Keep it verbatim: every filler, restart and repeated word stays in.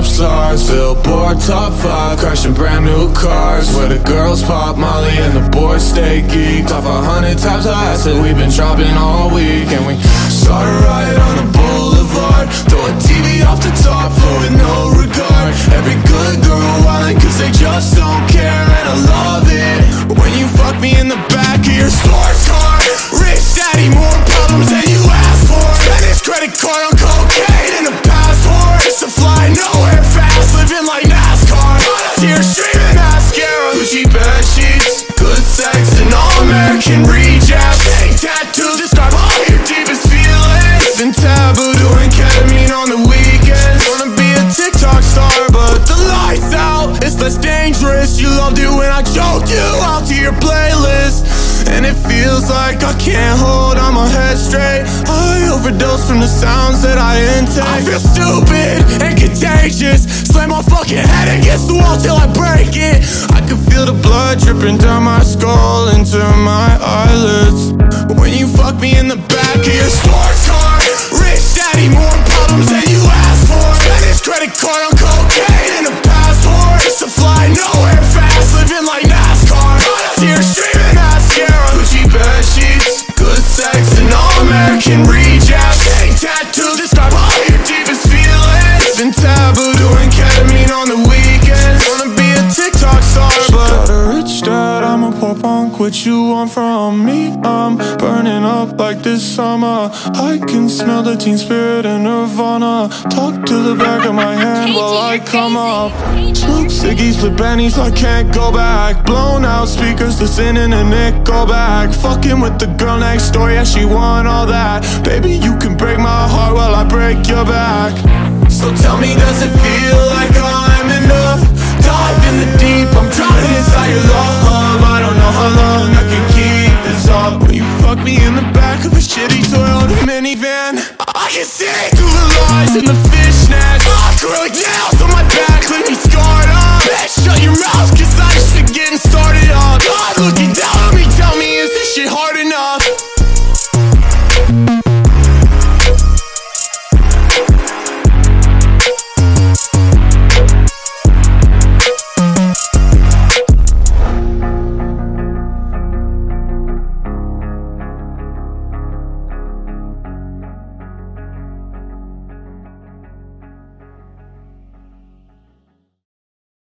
pop stars, Billboard top five, crashing brand new cars, where the girls pop Molly and the boys stay geeked off a hundred types of acid we've been dropping all week. And we start a riot on the boulevard, throw a T V off the top floor with no regard. Every good girl wildin' cause they just don't care, and I love it when you fuck me in the back of your sports car. Rich daddy, more problems than you asked for. Spend his credit card on cocaine and a passport. It's to fly nowhere fast, living like NASCAR. Tears streaming, mascara, Gucci bed sheets, good sex and all American rejects. Fake tattoos describe all your deepest feelings. Been taboo doing ketamine on the weekends. Wanna be a TikTok star, but the lights out, it's less dangerous. You loved it when I choked you out to your playlist, and it feels like I can't hold on my head straight. I overdose from the sounds that I intake. I feel stupid and contagious, slam my fucking head against the wall till I break it. I can feel the blood dripping down my skull into my eyelids when you fuck me in the back of your sports car. Rich daddy, more problems than you asked for. Spend his credit card on cocaine and a passport. It's to fly nowhere fast, living like NASCAR. Tears streaming, mascara, Gucci bed sheets, good sex and all American rejects. Fake tattoos describe all your deepest feelings. Been taboo doing ketamine on the weekends. Wanna be a TikTok star, but got a rich dad, I'm a poor punk. What you want from me? I'm burning up like this summer. I can smell the teen spirit and Nirvana. Talk to the back of my hand while I come up. Smoke ciggies, flip bennies, I can't go back. Blown out speakers, listening to Nickelback. Fucking with the girl next door, yeah, she want all that. Baby, you can break my heart while I break your back. So tell me, does it feel